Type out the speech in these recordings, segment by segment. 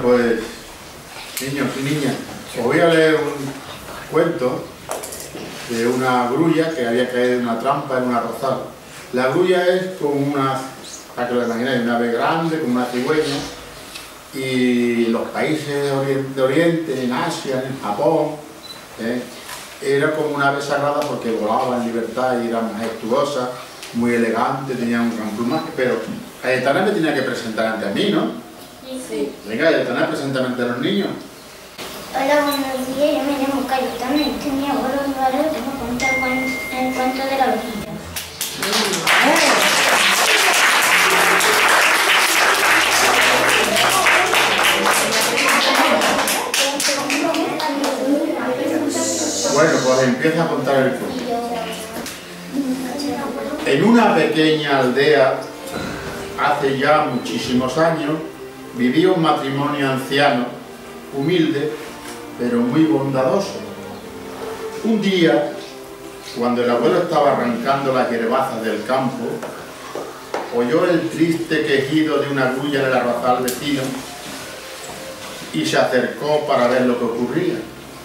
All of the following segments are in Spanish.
pues, niños y niñas, os voy a leer un cuento de una grulla que había caído en una trampa en un arrozal. La grulla es como una, para que lo imaginéis, una ave grande, como una cigüeña, y los países de Oriente, en Asia, en Japón, era como una ave sagrada porque volaba en libertad y era majestuosa, muy elegante, tenía un gran plumaje, pero Cayetana me tenía que presentar ante a mí, ¿no? Sí. Venga, Cayetana, preséntame ante los niños. Hola, buenos días, yo me llamo Cayetana y este es mi abuelo Álvaro que me cuenta el cuento de la orilla. Bueno, pues empieza a contar el cuento. En una pequeña aldea, hace ya muchísimos años, vivía un matrimonio anciano, humilde, pero muy bondadoso. Un día, cuando el abuelo estaba arrancando las hierbazas del campo, oyó el triste quejido de una grulla en el arrozal vecino y se acercó para ver lo que ocurría.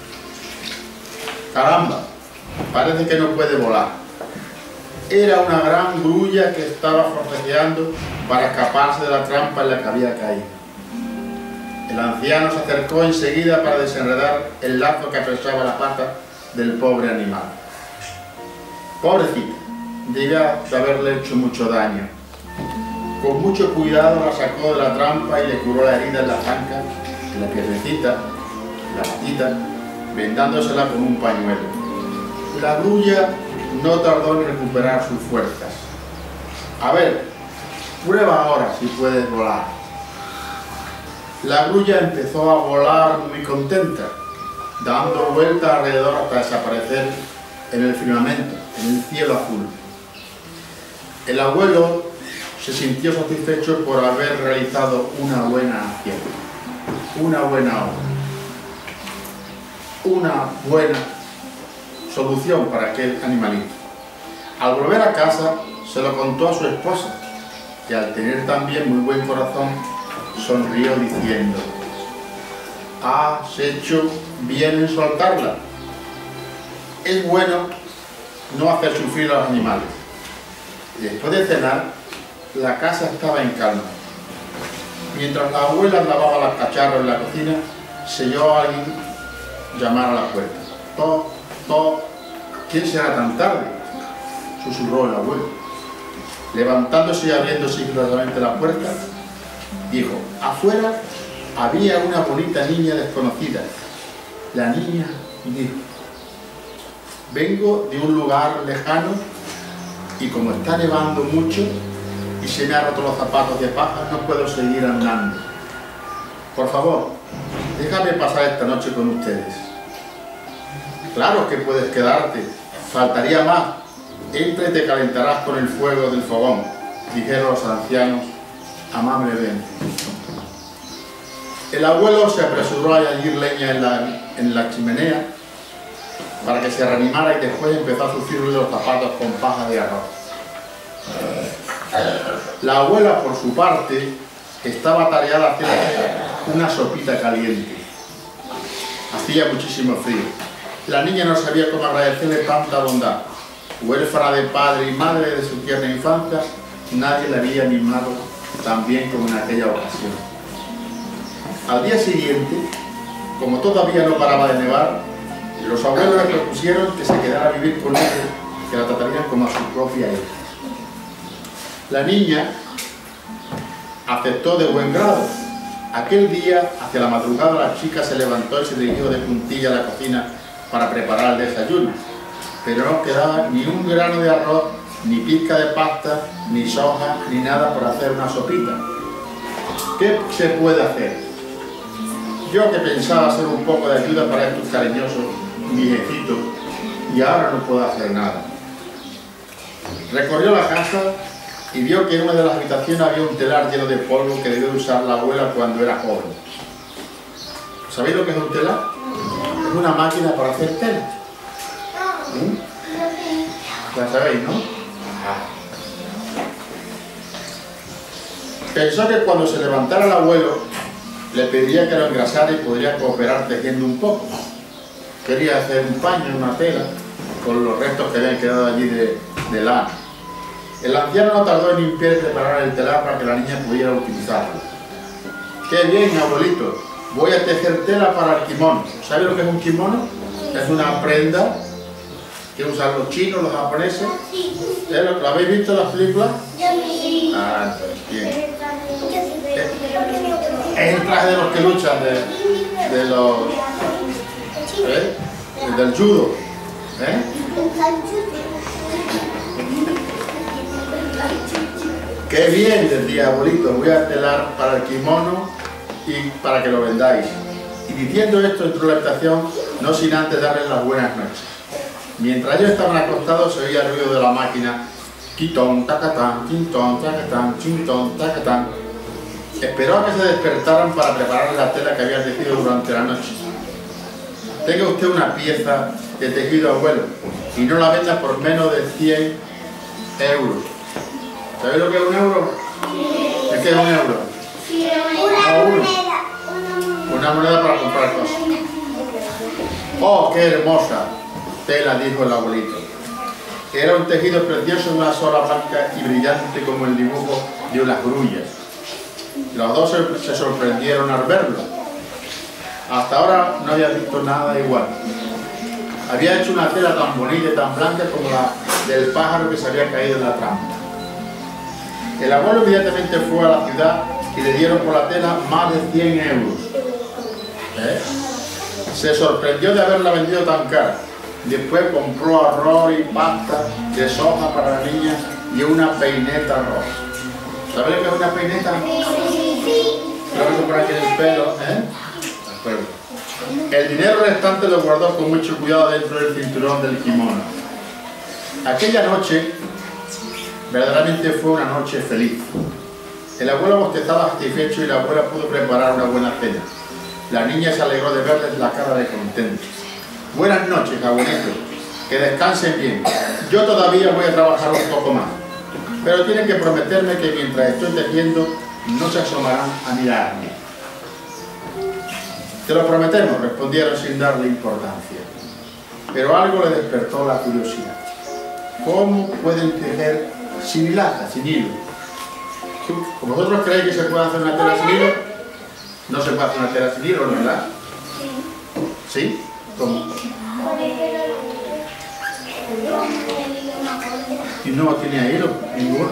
Caramba, parece que no puede volar. Era una gran grulla que estaba forcejeando para escaparse de la trampa en la que había caído. El anciano se acercó enseguida para desenredar el lazo que atravesaba la pata del pobre animal. Pobrecita, debía de haberle hecho mucho daño. Con mucho cuidado la sacó de la trampa y le curó la herida en la zanca, en la piernecita, en la patita, vendándosela con un pañuelo. La grulla no tardó en recuperar sus fuerzas. A ver, prueba ahora si puedes volar. La grulla empezó a volar muy contenta, dando vueltas alrededor hasta desaparecer en el firmamento, en el cielo azul. El abuelo se sintió satisfecho por haber realizado una buena acción, una buena obra, una buena solución para aquel animalito. Al volver a casa se lo contó a su esposa, que al tener también muy buen corazón sonrió diciendo: has hecho bien en soltarla. Es bueno no hacer sufrir a los animales. Y después de cenar, la casa estaba en calma. Mientras la abuela lavaba los cacharros en la cocina, se oyó a alguien llamar a la puerta. Toc, toc. ¿Quién será tan tarde?, susurró el abuelo. Levantándose y abriendo sigilosamente la puerta, dijo: afuera había una bonita niña desconocida. La niña dijo: vengo de un lugar lejano y como está nevando mucho y se me han roto los zapatos de paja, no puedo seguir andando. Por favor, déjame pasar esta noche con ustedes. Claro que puedes quedarte, faltaría más. Entra y te calentarás con el fuego del fogón, dijeron los ancianos amablemente. El abuelo se apresuró a añadir leña en la chimenea para que se reanimara y después empezó a sufrirle los zapatos con paja de arroz. La abuela, por su parte, estaba atareada haciendo una sopita caliente. Hacía muchísimo frío. La niña no sabía cómo agradecerle tanta bondad. Huérfana de padre y madre de su tierna infancia, nadie la había mimado tan bien como en aquella ocasión. Al día siguiente, como todavía no paraba de nevar, los abuelos le propusieron que se quedara a vivir con ellos, que la tratarían como a su propia hija. La niña aceptó de buen grado. Aquel día, hacia la madrugada, la chica se levantó y se dirigió de puntilla a la cocina para preparar el desayuno, pero no quedaba ni un grano de arroz, ni pizca de pasta, ni soja, ni nada por hacer una sopita. ¿Qué se puede hacer? Yo que pensaba hacer un poco de ayuda para estos cariñosos viejecitos, y ahora no puedo hacer nada. Recorrió la casa y vio que en una de las habitaciones había un telar lleno de polvo que debió usar la abuela cuando era joven. ¿Sabéis lo que es un telar? Es una máquina para hacer tela. Ya sabéis, ¿no? Pensó que cuando se levantara el abuelo Le pediría que lo engrasara y podría cooperar tejiendo un poco. Quería hacer un paño, una tela, con los restos que habían quedado allí de lana. El anciano no tardó en limpiar y preparar el telar para que la niña pudiera utilizarlo. ¡Qué bien, abuelito! Voy a tejer tela para el kimono. ¿Sabe lo que es un kimono? Es una prenda que usan los chinos, los japoneses. ¿Lo habéis visto en las películas? Ah, bien. Es el traje de los que luchan, del judo. ¡Qué bien! Decía, abuelito, voy a telar para el kimono y para que lo vendáis. Y diciendo esto entró la habitación, no sin antes darles las buenas noches. Mientras ellos estaban acostados se oía el ruido de la máquina. Quitón, tacatán, quintón, tacatán, chintón, tacatán. Esperó a que se despertaran para preparar la tela que habían tejido durante la noche. Tenga usted una pieza de tejido, abuelo, y no la venda por menos de 100 euros. ¿Sabéis lo que es un euro? ¿Es que es un euro? Una moneda para comprar cosas. ¡Oh, qué hermosa tela!, dijo el abuelito. Era un tejido precioso de una sola blanca y brillante como el dibujo de unas grullas. Los dos se sorprendieron al verlo. Hasta ahora no había visto nada igual. Había hecho una tela tan bonita y tan blanca como la del pájaro que se había caído en la trampa. El abuelo inmediatamente fue a la ciudad y le dieron por la tela más de 100 euros. Se sorprendió de haberla vendido tan cara. Después compró arroz y pasta de soja para la niña y una peineta roja. ¿Sabes lo que es una peineta? Lo que se pone aquí en el pelo, El dinero restante lo guardó con mucho cuidado dentro del cinturón del kimono. Aquella noche verdaderamente fue una noche feliz. El abuelo bostezaba satisfecho y la abuela pudo preparar una buena cena. La niña se alegró de verles la cara de contento. Buenas noches, abuelito. Que descansen bien. Yo todavía voy a trabajar un poco más. Pero tienen que prometerme que mientras estoy tejiendo no se asomarán a mirarme. Te lo prometemos, respondieron sin darle importancia. Pero algo le despertó la curiosidad. ¿Cómo pueden tejer sin hilaza, sin hilo? ¿Vosotros creéis que se puede hacer una tela sin hilo? No se puede hacer una tela sin hilo, ¿verdad? ¿Sí? ¿Cómo? Y no tenía hilo, ninguno.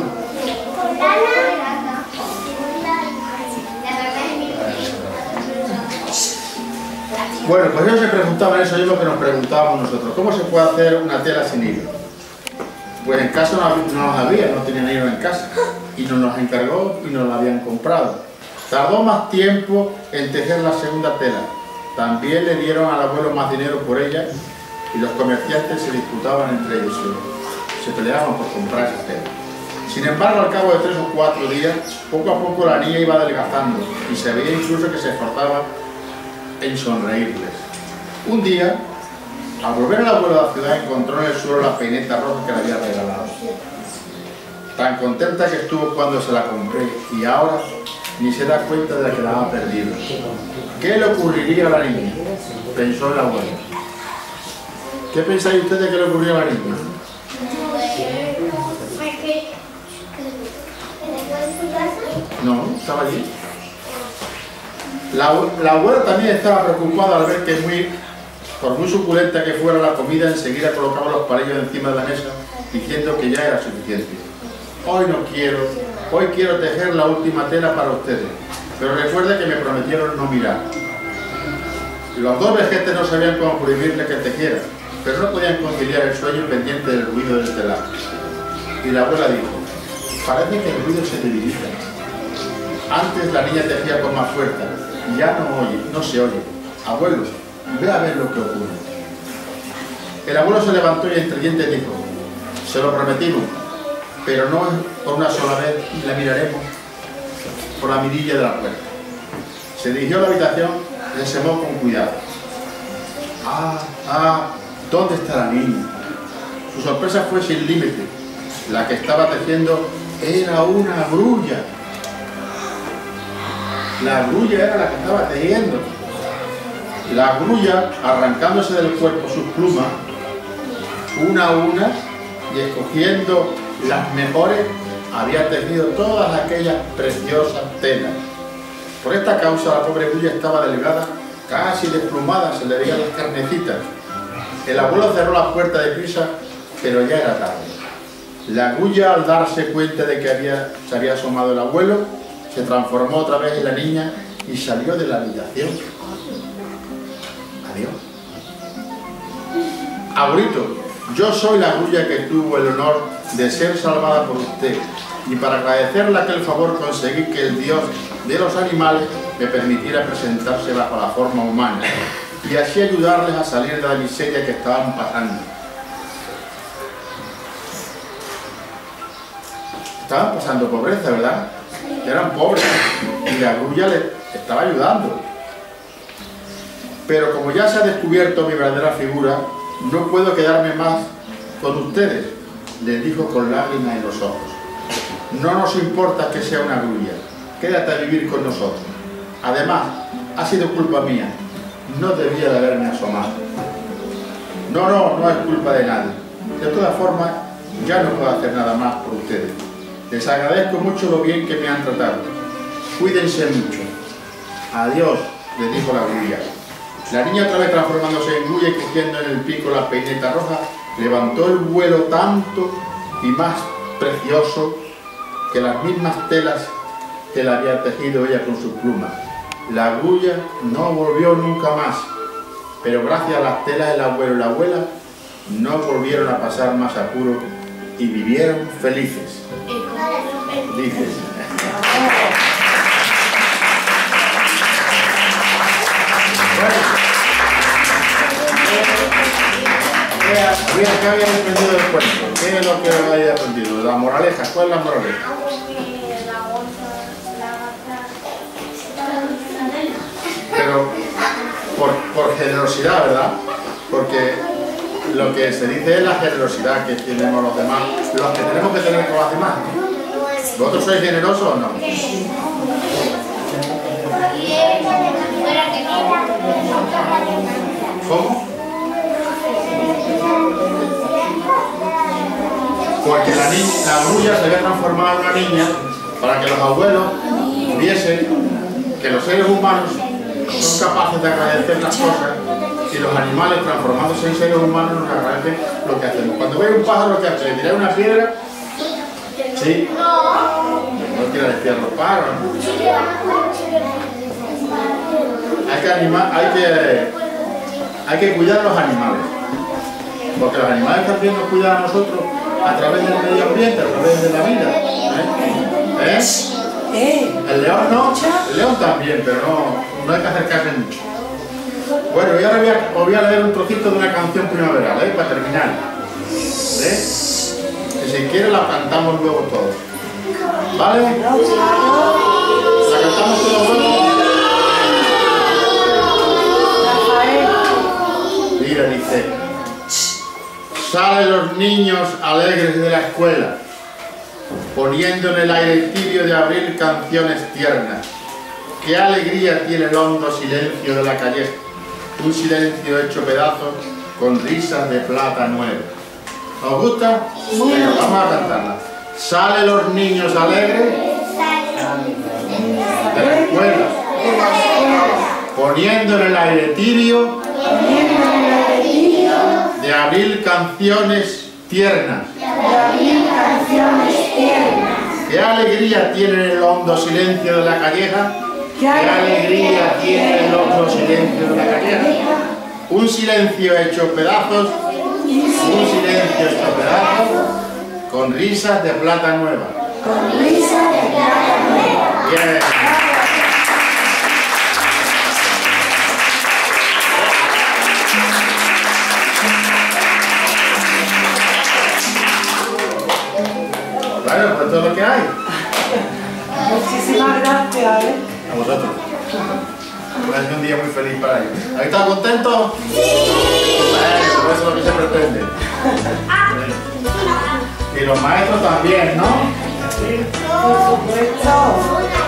Bueno, pues ellos se preguntaban eso, es lo que nos preguntábamos nosotros. ¿Cómo se puede hacer una tela sin hilo? Pues en casa no los había, no tenían hilo en casa. Y nos los encargó y nos la habían comprado. Tardó más tiempo en tejer la segunda tela. También le dieron al abuelo más dinero por ella y los comerciantes se disputaban entre ellos. Se peleaban por comprar esa tela. Sin embargo, al cabo de 3 o 4 días, poco a poco la niña iba adelgazando y se veía incluso que se esforzaba en sonreírles. Un día, al volver el abuelo a la ciudad, encontró en el suelo la peineta roja que le había regalado. Tan contenta que estuvo cuando se la compré y ahora ni se da cuenta de la que la ha perdido. ¿Qué le ocurriría a la niña?, pensó el abuelo. ¿Qué pensáis ustedes que le ocurrió a la niña? No, estaba allí. La abuela también estaba preocupada al ver que por muy suculenta que fuera la comida, enseguida colocaba los palillos encima de la mesa diciendo que ya era suficiente. Hoy quiero tejer la última tela para ustedes, pero recuerde que me prometieron no mirar. Los dos vejetes no sabían cómo prohibirle que tejiera, pero no podían conciliar el sueño pendiente del ruido del telar. Y la abuela dijo, parece que el ruido se debilita. Antes la niña tejía con más fuerza, y ya no se oye. Abuelo, ve a ver lo que ocurre. El abuelo se levantó y entre dientes dijo, se lo prometimos, pero no por una sola vez la miraremos por la mirilla de la puerta. Se dirigió a la habitación y se asomó con cuidado. ¿Dónde está la niña? Su sorpresa fue sin límite. La que estaba tejiendo era una grulla. La grulla era la que estaba tejiendo. La grulla, arrancándose del cuerpo sus plumas, una a una, y escogiendo las mejores, había tejido todas aquellas preciosas telas. Por esta causa la pobre grulla estaba delgada, casi desplumada, se le veían las carnecitas. El abuelo cerró la puerta deprisa, pero ya era tarde. La grulla, al darse cuenta de que se había asomado el abuelo, se transformó otra vez en la niña y salió de la habitación. Adiós. Abuelito, yo soy la grulla que tuvo el honor de ser salvada por usted, y para agradecerle aquel favor conseguí que el Dios de los animales me permitiera presentarse bajo la forma humana y así ayudarles a salir de la miseria que estaban pasando. Estaban pasando pobreza, ¿verdad? Eran pobres y la grulla les estaba ayudando. Pero como ya se ha descubierto mi verdadera figura, no puedo quedarme más con ustedes, les dijo con lágrimas en los ojos. No nos importa que sea una grulla, quédate a vivir con nosotros. Además, ha sido culpa mía, no debía de haberme asomado. No es culpa de nadie. De todas formas, ya no puedo hacer nada más por ustedes. Les agradezco mucho lo bien que me han tratado. Cuídense mucho. Adiós, les dijo la grulla. La niña, otra vez transformándose en grulla y cogiendo en el pico la peineta roja, levantó el vuelo tanto y más precioso que las mismas telas que la había tejido ella con sus plumas. La grulla no volvió nunca más, pero gracias a las telas del abuelo y la abuela no volvieron a pasar más apuro y vivieron felices. Dices. ¿Qué habéis aprendido del cuento? ¿Qué es lo que habéis aprendido? La moraleja, ¿cuál es la moraleja? Pero por generosidad, ¿verdad? Porque lo que se dice es la generosidad que tenemos los demás, los que tenemos que tener con los demás. ¿Vosotros sois generosos o no? ¿Cómo? Porque la grulla se había transformado en una niña para que los abuelos viesen que los seres humanos son capaces de agradecer las cosas y los animales, transformándose en seres humanos, nos agradecen lo que hacemos. Cuando veis un pájaro, ¿qué hace? ¿Le tiráis una piedra? ¿Sí? No tiráis piedras los pájaros. Hay que cuidar a los animales, porque los animales están viendo cuidar a nosotros a través del medio ambiente, a través de la vida. El león no, el león también, pero no hay que acercarse mucho. Bueno, y ahora os voy a leer un trocito de una canción primaveral, para terminar. ¿Ves? Que si quieres la cantamos luego todos. ¿Vale? ¿La cantamos todos luego? Mira, dice: salen los niños alegres de la escuela, poniendo en el aire tibio de abril canciones tiernas. Qué alegría tiene el hondo silencio de la calleja, un silencio hecho pedazos con risas de plata nueva. ¿Os gusta? Venga, vamos a cantarla. Salen los niños alegres de la escuela, poniendo en el aire tibio de abril canciones tiernas. Qué alegría tiene el hondo silencio de la calleja. Qué alegría tiene el hondo silencio de la calleja. Un silencio hecho pedazos, un silencio hecho pedazos, con risas de plata nueva. Con risas de plata nueva. Bien. Bueno, pues todo lo que hay. Muchísimas gracias. A vosotros. Es un día muy feliz para ellos. ¿Habéis estado contentos? Sí. Bueno, eso es lo que se pretende. Y los maestros también, ¿no? Sí, por supuesto.